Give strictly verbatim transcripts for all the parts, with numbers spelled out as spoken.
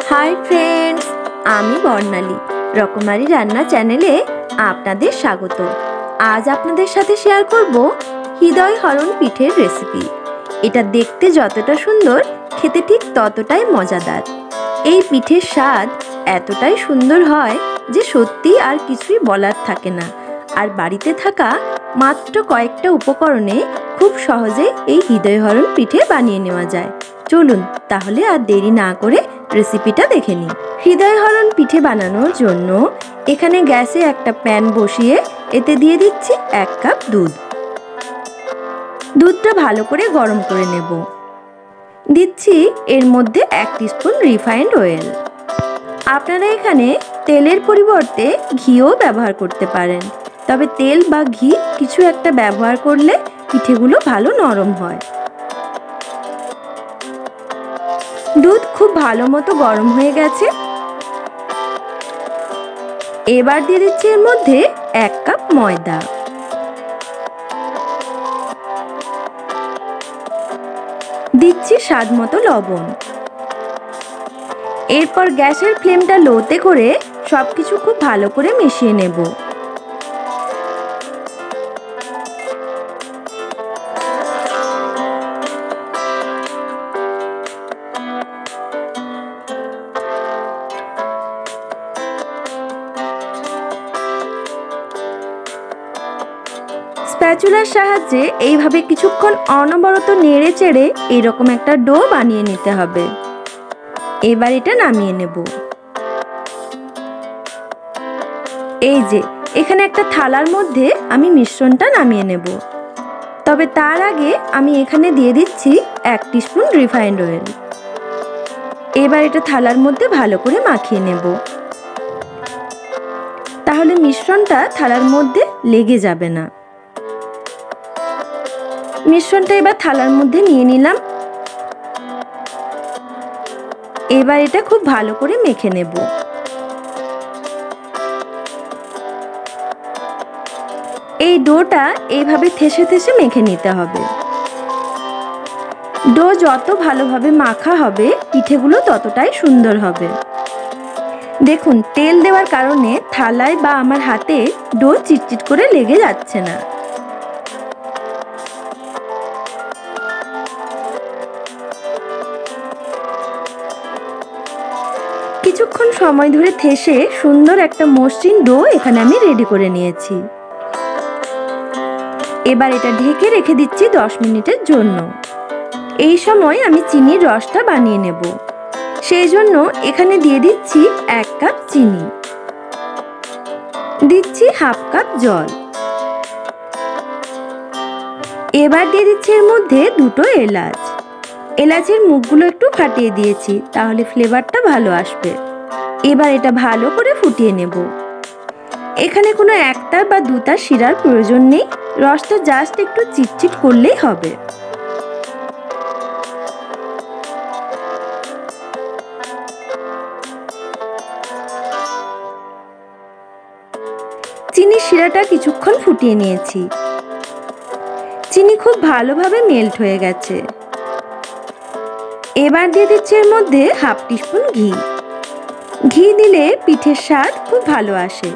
Hi friends, আমি বর্ণালী রকমারি রান্না চ্যানেলে আপনাদের স্বাগত। আজ আপনাদের সাথে শেয়ার করব হৃদয় হরণ পিঠের রেসিপি। এটা দেখতে যতটা সুন্দর, খেতে ঠিক ততটাই মজাদার। এই পিঠের স্বাদ এতটাই সুন্দর হয় যে সত্যি আর কিছুই বলার থাকে না। আর বাড়িতে থাকা মাত্র কয়েকটা উপকরণে খুব সহজে এই হৃদয় হরণ পিঠে বানিয়ে নেওয়া যায়। চলুন তাহলে আর দেরি না করে রেসিপিটা দেখে নিই। হৃদয় হরণ পিঠে বানানোর জন্য এখানে গ্যাসে একটা প্যান বসিয়ে এতে দিয়ে দিচ্ছি এক কাপ দুধ। দুধটা ভালো করে গরম করে নেব। দিচ্ছি এর মধ্যে এক টিস্পুন রিফাইন্ড অয়েল। আপনারা এখানে তেলের পরিবর্তে ঘিও ব্যবহার করতে পারেন, তবে তেল বা ঘি কিছু একটা ব্যবহার করলে পিঠেগুলো ভালো নরম হয়। দুধ খুব ভালো মতো গরম হয়ে গেছে। এবার দিয়ে দিচ্ছি এর মধ্যে এক কাপ ময়দা। দিচ্ছি স্বাদ মতো লবণ। এরপর গ্যাসের ফ্লেমটা লোতে করে সবকিছু খুব ভালো করে মিশিয়ে নেব। স্প্যাচুলার সাহায্যে এইভাবে কিছুক্ষণ অনবরত নেড়ে চেড়ে এরকম একটা ডো বানিয়ে নিতে হবে। এবার এটা নামিয়ে নেব। এই যে এখানে একটা থালার মধ্যে আমি মিশ্রণটা নামিয়ে নেব, তবে তার আগে আমি এখানে দিয়ে দিচ্ছি এক টিস্পুন রিফাইন্ড অয়েল। এবার এটা থালার মধ্যে ভালো করে মাখিয়ে নেব, তাহলে মিশ্রণটা থালার মধ্যে লেগে যাবে না। মিশ্রণটা এবার থালার মধ্যে নিয়ে নিলাম। এবার এটা খুব ভালো করে মেখে নেব। এই ডোটা এইভাবে থেসে থেসে মেখে নিতে হবে। ডো যত ভালোভাবে মাখা হবে পিঠেগুলো ততটাই সুন্দর হবে। দেখুন তেল দেওয়ার কারণে থালায় বা আমার হাতে ডো চিটচিট করে লেগে যাচ্ছে না। কিছুক্ষণ সময় ধরে থেসে সুন্দর একটা মসৃণ ডো এখানে আমি রেডি করে নিয়েছি। এবার এটা ঢেকে রেখে দিচ্ছি দশ মিনিটের জন্য। এই সময় আমি চিনির রসটা বানিয়ে নেব। সেই জন্য এখানে দিয়ে দিচ্ছি এক কাপ চিনি, দিচ্ছি হাফ কাপ জল। এবার দিয়ে দিচ্ছি এর মধ্যে দুটো এলাচ। এলাচের মুখগুলো একটু ফাটিয়ে দিয়েছি, তাহলে ফ্লেভারটা ভালো আসবে। এবার এটা ভালো করে ফুটিয়ে নেব। এখানে কোনো একটার বা দুটার শিরার প্রয়োজন নেই, রসটা জাস্ট একটু চিটচিট করলেই হবে। চিনি শিরাটা কিছুক্ষণ ফুটিয়ে নিয়েছি। চিনি খুব ভালোভাবে মেল্ট হয়ে গেছে। এবার দিয়ে দিচ্ছি এর মধ্যে হাফ টিস্পুন ঘি। ঘি দিলে পিঠের স্বাদ খুব ভালো আসে।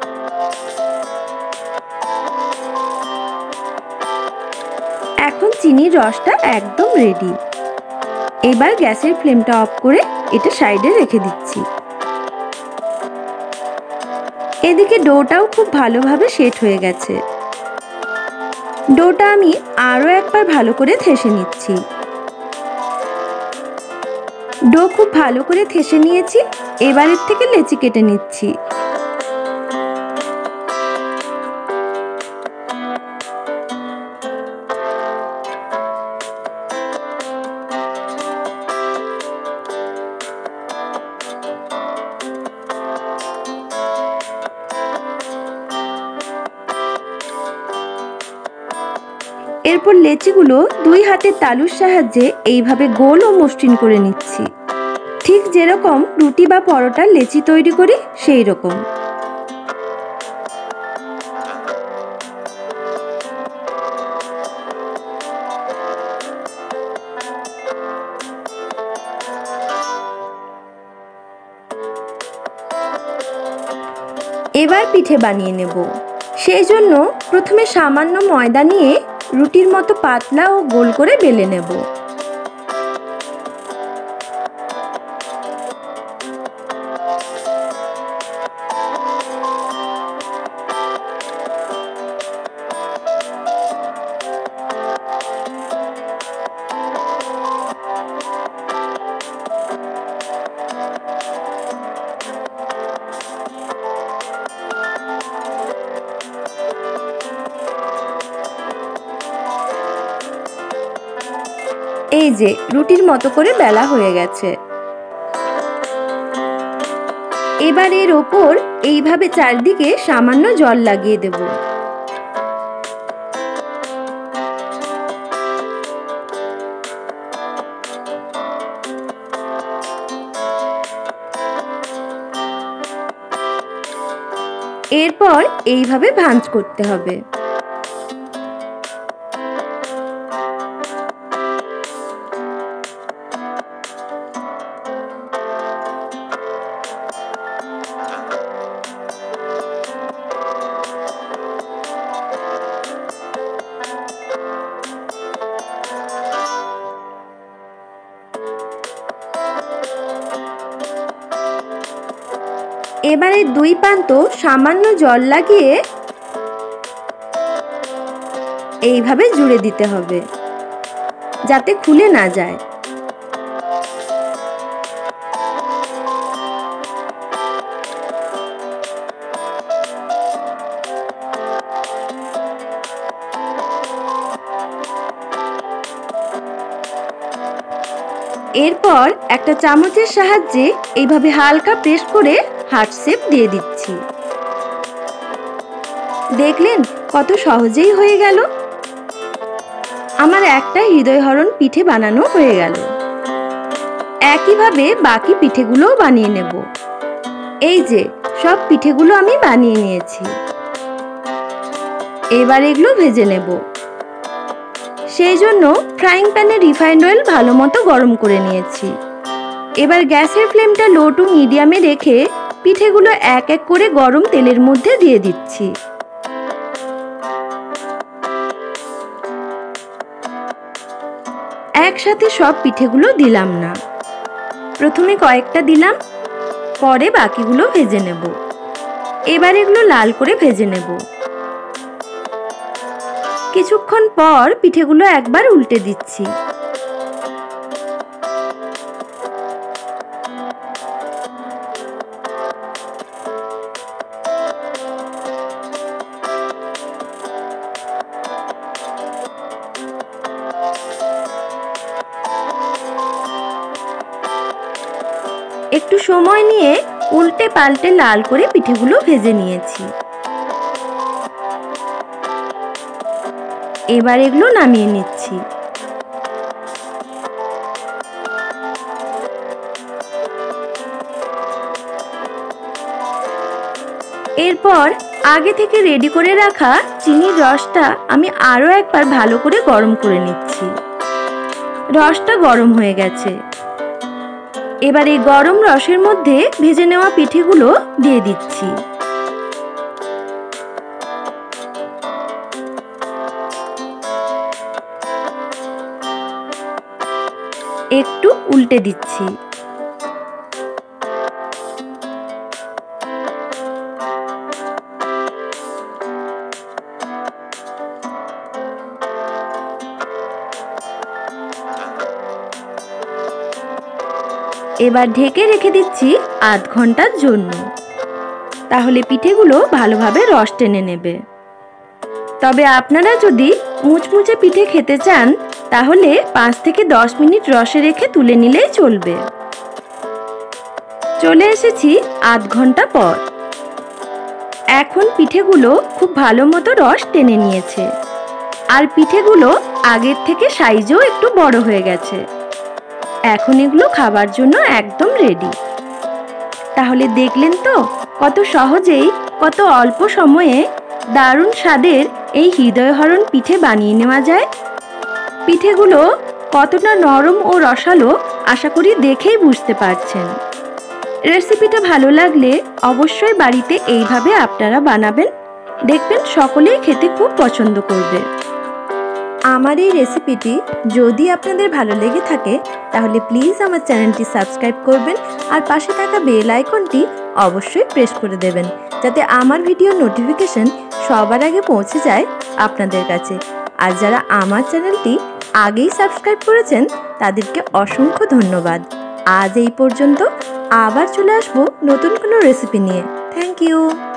এখন চিনির রসটা একদম রেডি। এবার গ্যাসের ফ্লেমটা অফ করে এটা সাইডে রেখে দিচ্ছি। এদিকে ডোটাও খুব ভালোভাবে সেট হয়ে গেছে। ডোটা আমি আরও একবার ভালো করে থেসে নিচ্ছি। ডো খুব ভালো করে থেসে নিয়েছি। এবারের থেকে লেচি কেটে নিচ্ছি। এরপর লেচিগুলো দুই হাতের তালুর সাহায্যে এইভাবে গোল ও মসৃণ করে নিচ্ছি, ঠিক যেরকম রুটি বা পরোটার লেচি তৈরি করি সেই রকম। এবার পিঠে বানিয়ে নেব। সেই জন্য প্রথমে সামান্য ময়দা নিয়ে রুটির মতো পাতলা ও গোল করে বেলে নেব। এই যে রুটির মতো করে বেলা হয়ে গেছে। এবার এর ওপর এইভাবে চারদিকে সামান্য জল লাগিয়ে দেব। এরপর এইভাবে ভাঁজ করতে হবে। এবারে দুই প্রান্ত সামান্য জল লাগিয়ে এইভাবে জুড়ে দিতে হবে যাতে খুলে না যায়। এরপর একটা চামচের সাহায্যে এইভাবে হালকা প্রেস করে হার্ট শেপ দিয়ে দিচ্ছি। দেখলেন কত সহজেই হয়ে গেল। আমার একটা হৃদয়হরণ পিঠে বানানো হয়ে গেল। একইভাবে বাকি পিঠেগুলোও বানিয়ে নেব। এই যে সব পিঠেগুলো আমি বানিয়ে নিয়েছি। এবার এগুলো ভেজে নেব। সেই জন্য ফ্রাইং প্যানে রিফাইন্ড অয়েল ভালো মতো গরম করে নিয়েছি। এবার গ্যাসের ফ্লেমটা লো টু মিডিয়ামে রেখে পিঠেগুলো এক এক করে গরম তেলের মধ্যে দিয়ে দিচ্ছি। একসাথে সব পিঠেগুলো দিলাম না, প্রথমে কয়েকটা দিলাম, পরে বাকিগুলো ভেজে নেব। এবার এগুলো লাল করে ভেজে নেব। কিছুক্ষণ পর পিঠেগুলো একবার উল্টে দিচ্ছি। একটু সময় নিয়ে উল্টে পাল্টে লাল করে পিঠেগুলো ভেজে নিয়েছি। এবার এগুলো নামিয়ে নিচ্ছি। এরপর আগে থেকে রেডি করে রাখা চিনির রসটা আমি আরও একবার ভালো করে গরম করে নিচ্ছি। রসটা গরম হয়ে গেছে। এবার এই গরম রসের মধ্যে ভেজে নেওয়া পিঠেগুলো দিয়ে দিচ্ছি। একটু উল্টে দিচ্ছি। এবার ঢেকে রেখে দিচ্ছি আধ ঘন্টার জন্য। তাহলে পিঠেগুলো ভালোভাবে রস টেনে নেবে। তবে আপনারা যদি মুচমুচে পিঠে খেতে চান তাহলে পাঁচ থেকে দশ মিনিট রসে রেখে তুলে নিলেই চলবে। চলে এসেছি আধ ঘন্টা পর। এখন পিঠেগুলো খুব ভালো মতো রস টেনে নিয়েছে, আর পিঠেগুলো আগের থেকে সাইজও একটু বড় হয়ে গেছে। এখন এগুলো খাবার জন্য একদম রেডি। তাহলে দেখলেন তো কত সহজেই কত অল্প সময়ে দারুণ স্বাদের এই হৃদয়হরণ পিঠে বানিয়ে নেওয়া যায়। পিঠেগুলো কতটা নরম ও রসালো আশা করি দেখেই বুঝতে পারছেন। রেসিপিটা ভালো লাগলে অবশ্যই বাড়িতে এইভাবে আপনারা বানাবেন, দেখবেন সকলেই খেতে খুব পছন্দ করবে। আমার এই রেসিপিটি যদি আপনাদের ভালো লেগে থাকে তাহলে প্লিজ আমার চ্যানেলটি সাবস্ক্রাইব করবেন আর পাশে থাকা বেল আইকনটি অবশ্যই প্রেস করে দেবেন, যাতে আমার ভিডিও নোটিফিকেশন সবার আগে পৌঁছে যায় আপনাদের কাছে। আর যারা আমার চ্যানেলটি আগেই সাবস্ক্রাইব করেছেন তাদেরকে অসংখ্য ধন্যবাদ। আজ এই পর্যন্ত, আবার চলে আসবো নতুন কোনো রেসিপি নিয়ে। Thank you.